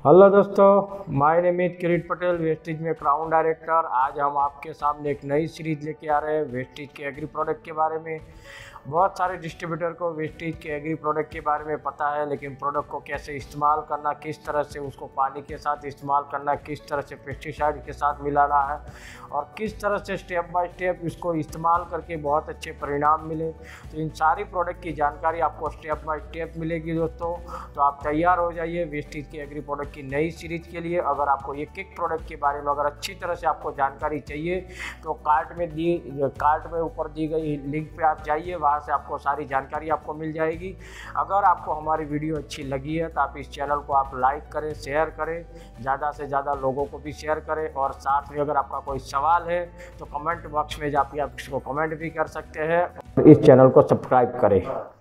Hello दोस्तों, my name is Kirit Patel, Vestige में crown director. आज हम आपके सामने एक नई सीरीज लेके आ रहे हैं वेस्टीज के एग्री प्रोडक्ट के बारे में। बहुत सारे डिस्ट्रीब्यूटर को वेस्टीज के एग्री प्रोडक्ट के बारे में पता है, लेकिन प्रोडक्ट को कैसे इस्तेमाल करना, किस तरह से उसको पानी के साथ इस्तेमाल करना, किस तरह से पेस्टिसाइड के साथ मिलाना है और किस तरह से स्टेप बाय स्टेप इसको इस्तेमाल करके बहुत अच्छे परिणाम मिले। तो इन सारी प्रोडक्ट की जानकारी आपको स्टेप बाय स्टेप मिलेगी दोस्तों। तो आप तैयार हो जाइए वेस्टीज के एग्री प्रोडक्ट की नई सीरीज के लिए। अगर आपको एक एक प्रोडक्ट के बारे में अगर अच्छी तरह से आपको जानकारी चाहिए तो कार्ट में ऊपर दी गई लिंक पे आप जाइए, वहाँ से आपको सारी जानकारी आपको मिल जाएगी। अगर आपको हमारी वीडियो अच्छी लगी है तो आप इस चैनल को आप लाइक करें, शेयर करें, ज़्यादा से ज़्यादा लोगों को भी शेयर करें। और साथ में अगर आपका कोई सवाल है तो कमेंट बॉक्स में जाके आप इसको कमेंट भी कर सकते हैं। इस चैनल को सब्सक्राइब करें।